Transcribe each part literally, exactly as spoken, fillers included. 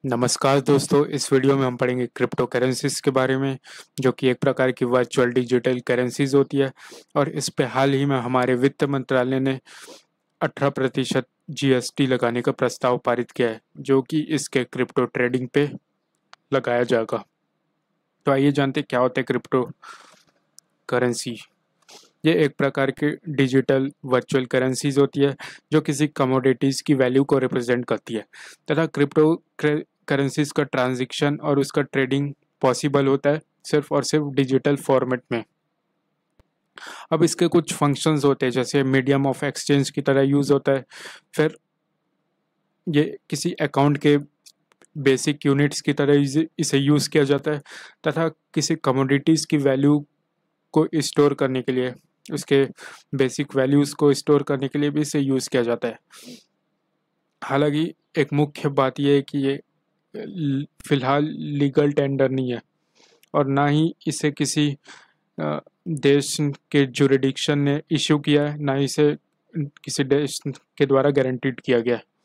नमस्कार दोस्तों, इस वीडियो में हम पढ़ेंगे क्रिप्टो करेंसीज के बारे में, जो कि एक प्रकार की वर्चुअल डिजिटल करेंसीज होती है। और इस पे हाल ही में हमारे वित्त मंत्रालय ने अठारह प्रतिशत जीएसटी लगाने का प्रस्ताव पारित किया है, जो कि इसके क्रिप्टो ट्रेडिंग पे लगाया जाएगा। तो आइए जानते हैं क्या होता है क्रिप्टो करेंसी। ये एक प्रकार की डिजिटल वर्चुअल करेंसीज होती है जो किसी कमोडिटीज की वैल्यू को रिप्रेजेंट करती है, तथा क्रिप्टो करेंसीज का ट्रांजैक्शन और उसका ट्रेडिंग पॉसिबल होता है सिर्फ और सिर्फ डिजिटल फॉर्मेट में। अब इसके कुछ फंक्शंस होते हैं, जैसे मीडियम ऑफ एक्सचेंज की तरह यूज होता है। फिर ये किसी अकाउंट के बेसिक यूनिट्स की तरह इसे इसे यूज किया जाता है, तथा किसी कमोडिटीज की वैल्यू को स्टोर करने के लिए, उसके बेसिक वैल्यूज़ को स्टोर करने के लिए भी इसे यूज़ किया जाता है। हालांकि एक मुख्य बात यह है कि ये फ़िलहाल लीगल टेंडर नहीं है, और ना ही इसे किसी देश के जुरिडिक्शन ने इशू किया है, ना ही इसे किसी देश के द्वारा गारंटीड किया गया है।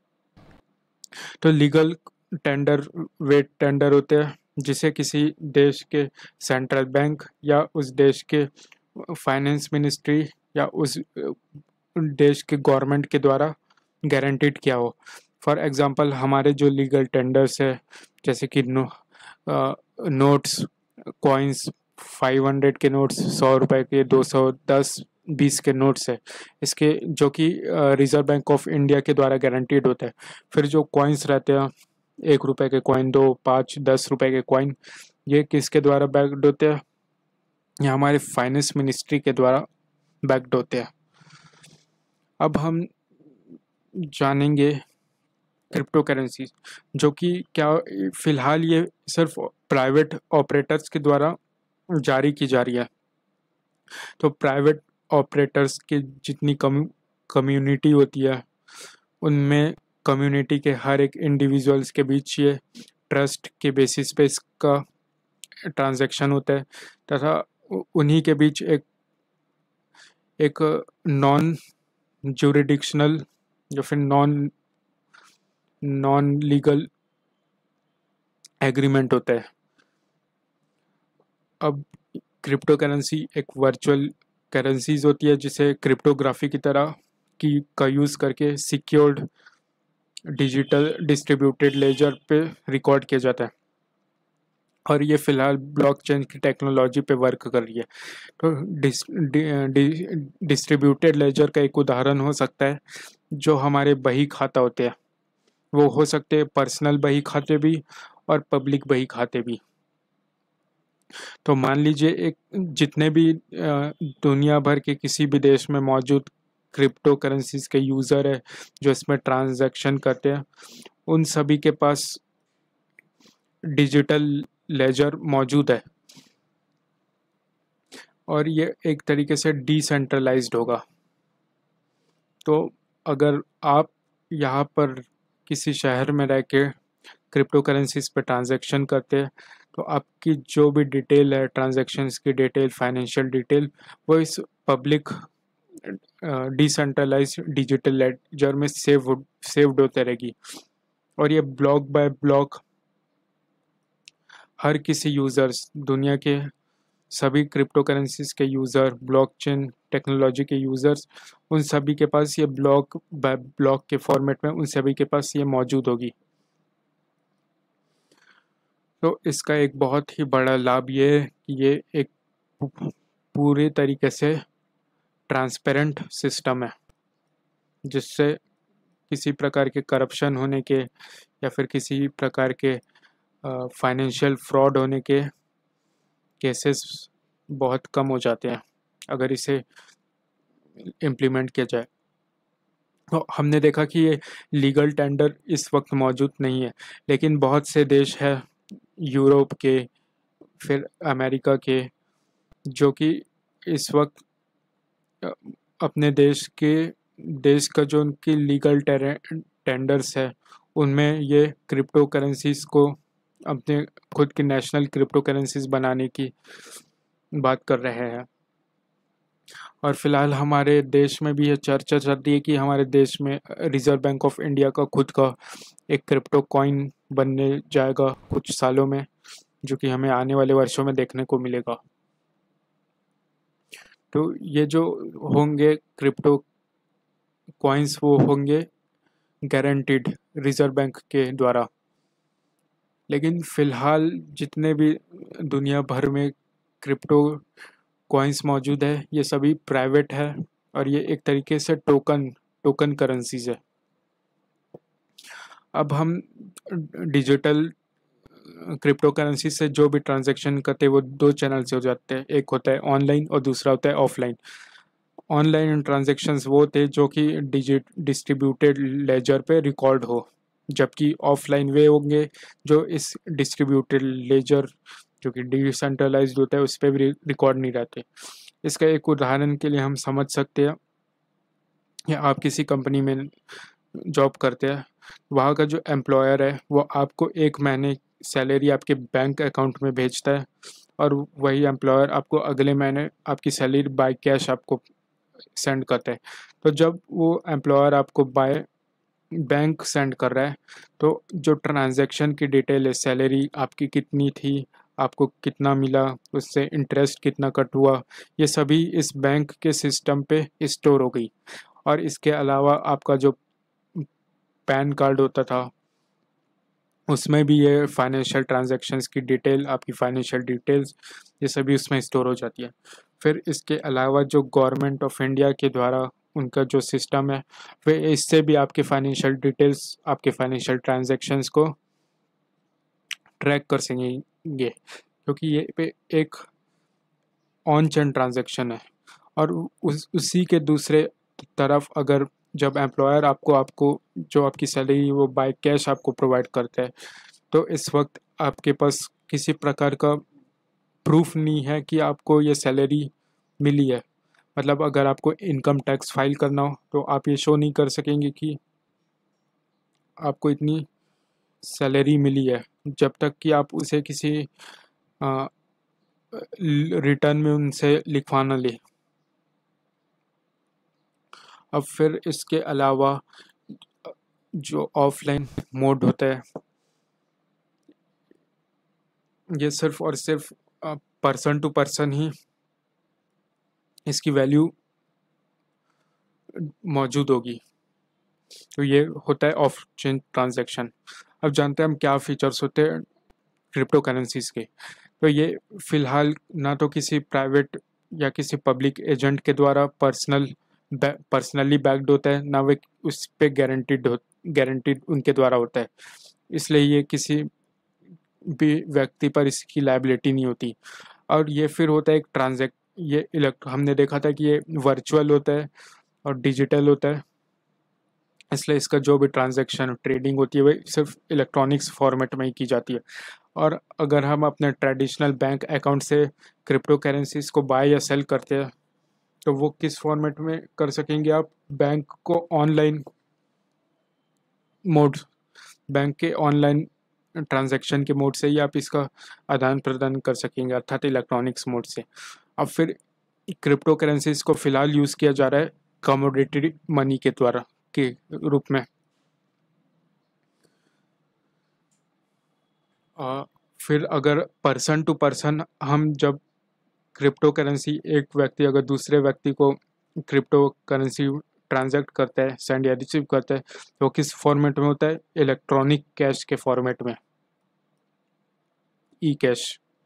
तो लीगल टेंडर वे टेंडर होते हैं जिसे किसी देश के सेंट्रल बैंक या उस देश के फाइनेंस मिनिस्ट्री या उस देश के गवर्नमेंट के द्वारा गारंटीड किया हो। फॉर एग्जांपल, हमारे जो लीगल टेंडर्स है, जैसे कि no notes, coins, five hundred के नोट्स, सौ रुपए के, दो सौ, दस, बीस के नोट्स है, इसके जो कि रिजर्व बैंक ऑफ इंडिया के द्वारा गारंटीड होता है। फिर जो कॉइन्स रहते हैं, एक रुपए के कॉइन, दो, पाँच, दस रुपए के कॉइन, ये किसके द्वारा बैक्ड होते हैं? ये हमारे फाइनेंस मिनिस्ट्री के द्वारा बैक्ड होते हैं। अब हम जानेंगे क्रिप्टो करेंसी, जो कि क्या फिलहाल ये सिर्फ प्राइवेट ऑपरेटर्स के द्वारा जारी की जा रही है। तो प्राइवेट ऑपरेटर्स की जितनी कम कम्युनिटी होती है, उनमें कम्युनिटी के हर एक इंडिविजुअल्स के बीच ये ट्रस्ट के बेसिस पे इसका ट्रांजैक्शन होता है, तथा उन्हीं के बीच एक एक नॉन ज्यूरिडिक्शनल या फिर नॉन नॉन लीगल एग्रीमेंट होता है। अब क्रिप्टो करेंसी एक वर्चुअल करेंसीज होती है जिसे क्रिप्टोग्राफी की तरह की का यूज़ करके सिक्योर्ड डिजिटल डिस्ट्रीब्यूटेड लेजर पे रिकॉर्ड किया जाता है, और ये फिलहाल ब्लॉकचेन की टेक्नोलॉजी पे वर्क कर रही है। तो dis, di, di, distributed ledger का एक उदाहरण हो सकता है जो हमारे बही खाता होते हैं, वो हो सकते हैं पर्सनल बही खाते भी और पब्लिक बही खाते भी। तो मान लीजिए एक जितने भी दुनिया भर के किसी भी देश में मौजूद क्रिप्टो करेंसीज के यूज़र है जो इसमें ट्रांजैक्शन करते हैं, उन सभी के पास डिजिटल लेजर मौजूद है, और ये एक तरीके से डिसेंट्रलाइज्ड होगा। तो अगर आप यहाँ पर किसी शहर में रह के क्रिप्टो करेंसीज पे ट्रांजैक्शन करते हैं, तो आपकी जो भी डिटेल है, ट्रांजैक्शंस की डिटेल, फाइनेंशियल डिटेल, वो इस पब्लिक डिसेंट्रलाइज्ड डिजिटल लेजर में सेव सेव्ड होते रहेगी। और ये ब्लॉक बाय ब्लॉक हर किसी यूज़र्स, दुनिया के सभी क्रिप्टो करेंसीज के यूज़र, ब्लॉकचेन टेक्नोलॉजी के यूज़र्स, उन सभी के पास ये ब्लॉक बाय ब्लॉक के फॉर्मेट में उन सभी के पास ये मौजूद होगी। तो इसका एक बहुत ही बड़ा लाभ ये है कि ये एक पूरे तरीके से ट्रांसपेरेंट सिस्टम है, जिससे किसी प्रकार के करप्शन होने के या फिर किसी प्रकार के फाइनेंशियल फ्रॉड होने के केसेस बहुत कम हो जाते हैं अगर इसे इम्प्लीमेंट किया जाए। तो हमने देखा कि ये लीगल टेंडर इस वक्त मौजूद नहीं है, लेकिन बहुत से देश हैं यूरोप के, फिर अमेरिका के, जो कि इस वक्त अपने देश के देश का जो उनकी लीगल टेंडर्स है, उनमें ये क्रिप्टो करेंसीज को अपने खुद की नेशनल क्रिप्टो करेंसीज बनाने की बात कर रहे हैं। और फिलहाल हमारे देश में भी ये चर्चा चल रही है कि हमारे देश में रिजर्व बैंक ऑफ इंडिया का खुद का एक क्रिप्टो कॉइन बनने जाएगा कुछ सालों में, जो कि हमें आने वाले वर्षों में देखने को मिलेगा। तो ये जो होंगे क्रिप्टो कॉइन्स, वो होंगे गारंटीड रिजर्व बैंक के द्वारा। लेकिन फ़िलहाल जितने भी दुनिया भर में क्रिप्टो कॉइन्स मौजूद है, ये सभी प्राइवेट है और ये एक तरीके से टोकन टोकन करेंसीज है। अब हम डिजिटल क्रिप्टो करेंसी से जो भी ट्रांजैक्शन करते हैं वो दो चैनल से हो जाते हैं, एक होता है ऑनलाइन और दूसरा होता है ऑफलाइन। ऑनलाइन ट्रांजैक्शंस वो थे जो कि डिजिट डिस्ट्रीब्यूटेड लेजर पे रिकॉर्ड हो, जबकि ऑफलाइन वे होंगे जो इस डिस्ट्रीब्यूटेड लेजर जो कि डिसेंट्रलाइज्ड होता है उस पर भी रिकॉर्ड नहीं रहते। इसका एक उदाहरण के लिए हम समझ सकते हैं, या आप किसी कंपनी में जॉब करते हैं, वहाँ का जो एम्प्लॉयर है वो आपको एक महीने सैलरी आपके बैंक अकाउंट में भेजता है और वही एम्प्लॉयर आपको अगले महीने आपकी सैलरी बाय कैश आपको सेंड करता है। तो जब वो एम्प्लॉयर आपको बाय बैंक सेंड कर रहा है तो जो ट्रांजैक्शन की डिटेल है, सैलरी आपकी कितनी थी, आपको कितना मिला, उससे इंटरेस्ट कितना कट हुआ, ये सभी इस बैंक के सिस्टम पे स्टोर हो गई। और इसके अलावा आपका जो पैन कार्ड होता था उसमें भी ये फाइनेंशियल ट्रांजैक्शंस की डिटेल, आपकी फाइनेंशियल डिटेल्स, ये सभी उसमें स्टोर हो जाती है। फिर इसके अलावा जो गवर्नमेंट ऑफ इंडिया के द्वारा उनका जो सिस्टम है, वे इससे भी आपके फाइनेंशियल डिटेल्स, आपके फाइनेंशियल ट्रांजैक्शंस को ट्रैक कर सकेंगे, क्योंकि ये पे एक ऑन चेन ट्रांजैक्शन है। और उस उसी के दूसरे तरफ अगर जब एम्प्लॉयर आपको आपको जो आपकी सैलरी वो बाय कैश आपको प्रोवाइड करता है, तो इस वक्त आपके पास किसी प्रकार का प्रूफ नहीं है कि आपको ये सैलरी मिली है। मतलब अगर आपको इनकम टैक्स फाइल करना हो तो आप ये शो नहीं कर सकेंगे कि आपको इतनी सैलरी मिली है, जब तक कि आप उसे किसी रिटर्न में उनसे लिखवा ना ले। अब फिर इसके अलावा जो ऑफलाइन मोड होता है, ये सिर्फ और सिर्फ पर्सन टू पर्सन ही इसकी वैल्यू मौजूद होगी। तो ये होता है ऑफ चेन ट्रांजैक्शन। अब जानते हैं हम क्या फीचर्स होते हैं क्रिप्टो करेंसीज के। तो ये फ़िलहाल ना तो किसी प्राइवेट या किसी पब्लिक एजेंट के द्वारा पर्सनल पर्सनली बैक्ड होता है, ना वे उस पर गारंटीड हो गारंटीड उनके द्वारा होता है, इसलिए ये किसी भी व्यक्ति पर इसकी लायबिलिटी नहीं होती। और ये फिर होता है एक ट्रांजैक्ट ये इलेक्ट हमने देखा था कि ये वर्चुअल होता है और डिजिटल होता है, इसलिए इसका जो भी ट्रांजैक्शन ट्रेडिंग होती है वह सिर्फ इलेक्ट्रॉनिक्स फॉर्मेट में ही की जाती है। और अगर हम अपने ट्रेडिशनल बैंक अकाउंट से क्रिप्टो करेंसीज को बाय या सेल करते हैं तो वो किस फॉर्मेट में कर सकेंगे आप? बैंक को ऑनलाइन मोड बैंक के ऑनलाइन ट्रांजैक्शन के मोड से ही आप इसका आदान प्रदान कर सकेंगे, अर्थात इलेक्ट्रॉनिक्स मोड से। अब फिर क्रिप्टो करेंसीज को फिलहाल यूज़ किया जा रहा है कमोडिटी मनी के द्वारा के रूप में। आ, फिर अगर पर्सन टू पर्सन हम जब क्रिप्टो करेंसी एक व्यक्ति अगर दूसरे व्यक्ति को क्रिप्टो करेंसी ट्रांजैक्ट करता है, सेंड या रिसीव करता है, तो किस फॉर्मेट में होता है? इलेक्ट्रॉनिक कैश के फॉर्मेट में, ई कैश।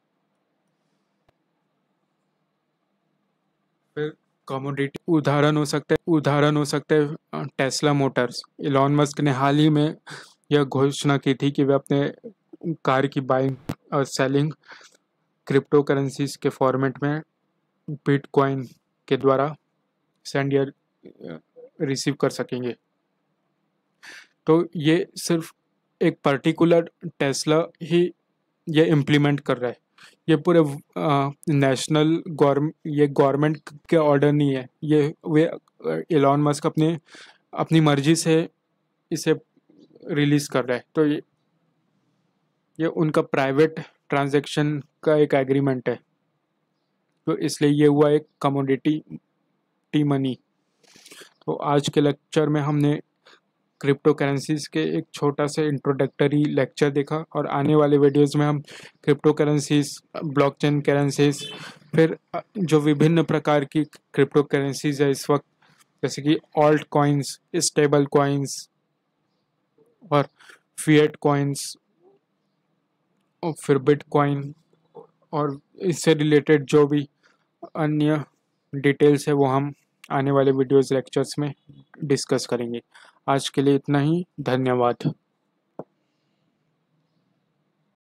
फिर कमोडिटी उदाहरण हो सकता है उदाहरण हो सकता है टेस्ला मोटर्स। इलॉन मस्क ने हाल ही में यह घोषणा की थी कि वे अपने कार की बाइंग और सेलिंग क्रिप्टो करेंसीज के फॉर्मेट में बिटकॉइन के द्वारा सेंड या रिसीव कर सकेंगे। तो ये सिर्फ एक पर्टिकुलर टेस्ला ही ये इम्प्लीमेंट कर रहा है, ये पूरे नेशनल गवर्नमेंट ये गवर्नमेंट के ऑर्डर नहीं है, ये वे एलॉन मस्क अपने अपनी मर्जी से इसे रिलीज़ कर रहा है। तो ये ये उनका प्राइवेट ट्रांजैक्शन का एक एग्रीमेंट है, तो इसलिए ये हुआ एक कमोडिटी टी मनी। तो आज के लेक्चर में हमने क्रिप्टो करेंसीज के एक छोटा सा इंट्रोडक्टरी लेक्चर देखा, और आने वाले वीडियोस में हम क्रिप्टो करेंसीज, ब्लॉकचेन करेंसीज, फिर जो विभिन्न प्रकार की क्रिप्टो करेंसीज है इस वक्त, जैसे कि ऑल्ट कॉइन्स, स्टेबल कॉइन्स और फिएट कॉइन्स, और फिर बिटकॉइन, और इससे रिलेटेड जो भी अन्य डिटेल्स है वो हम आने वाले वीडियोस लेक्चर्स में डिस्कस करेंगे। आज के लिए इतना ही, धन्यवाद।